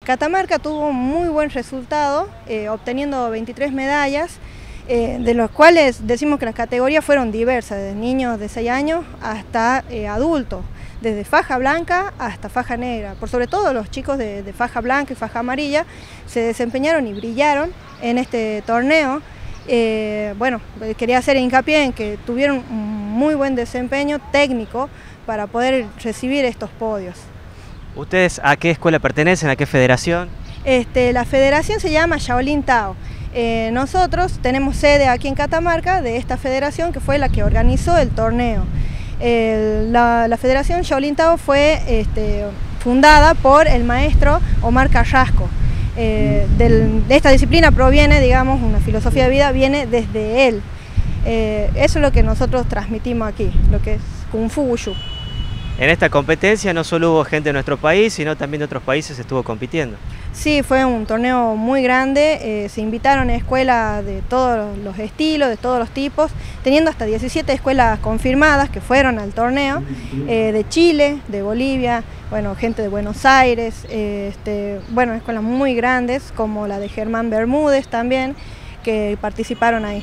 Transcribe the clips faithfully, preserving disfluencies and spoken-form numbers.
Catamarca tuvo un muy buen resultado, eh, obteniendo veintitrés medallas, eh, de los cuales decimos que las categorías fueron diversas, desde niños de seis años hasta eh, adultos, desde faja blanca hasta faja negra. Por sobre todo los chicos de, de faja blanca y faja amarilla se desempeñaron y brillaron en este torneo. Eh, bueno, quería hacer hincapié en que tuvieron un muy buen desempeño técnico para poder recibir estos podios. ¿Ustedes a qué escuela pertenecen? ¿A qué federación? Este, la federación se llama Shaolin Tao. Eh, nosotros tenemos sede aquí en Catamarca de esta federación, que fue la que organizó el torneo. Eh, la, la federación Shaolin Tao fue este, fundada por el maestro Omar Carrasco. Eh, del, de esta disciplina proviene, digamos, una filosofía de vida, viene desde él. Eh, eso es lo que nosotros transmitimos aquí, lo que es Kung Fu Wushu. En esta competencia no solo hubo gente de nuestro país, sino también de otros países estuvo compitiendo. Sí, fue un torneo muy grande, eh, se invitaron a escuelas de todos los estilos, de todos los tipos, teniendo hasta diecisiete escuelas confirmadas que fueron al torneo, eh, de Chile, de Bolivia, bueno, gente de Buenos Aires, eh, este, bueno, escuelas muy grandes como la de Germán Bermúdez también, que participaron ahí.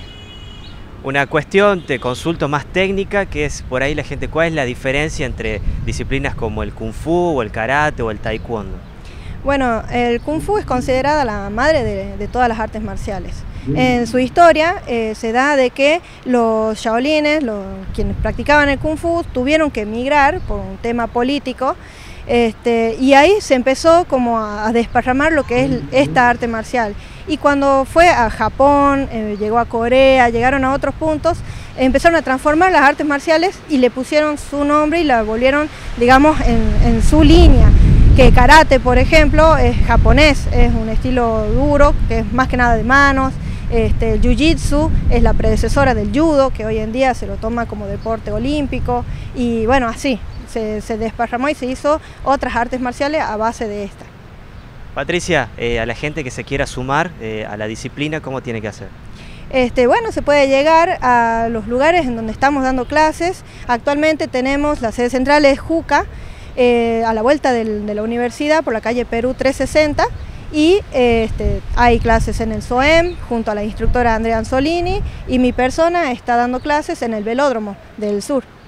Una cuestión, te consulto más técnica, que es por ahí la gente, ¿cuál es la diferencia entre disciplinas como el Kung Fu o el Karate o el Taekwondo? Bueno, el Kung Fu es considerada la madre de, de todas las artes marciales. En su historia eh, se da de que los shaolines, los, quienes practicaban el Kung Fu, tuvieron que emigrar por un tema político. Este, y ahí se empezó como a, a desparramar lo que es esta arte marcial. Y cuando fue a Japón, eh, llegó a Corea, llegaron a otros puntos, empezaron a transformar las artes marciales y le pusieron su nombre y la volvieron, digamos, en, en su línea. Que karate, por ejemplo, es japonés, es un estilo duro, que es más que nada de manos. Este, el jiu-jitsu es la predecesora del judo, que hoy en día se lo toma como deporte olímpico, y bueno, así. Se, se desparramó y se hizo otras artes marciales a base de esta. Patricia, eh, a la gente que se quiera sumar eh, a la disciplina, ¿cómo tiene que hacer? Este, bueno, se puede llegar a los lugares en donde estamos dando clases. Actualmente tenemos la sede central es Juca, eh, a la vuelta del, de la universidad por la calle Perú trescientos sesenta, y este, hay clases en el S O E M junto a la instructora Andrea Anzolini, y mi persona está dando clases en el velódromo del sur.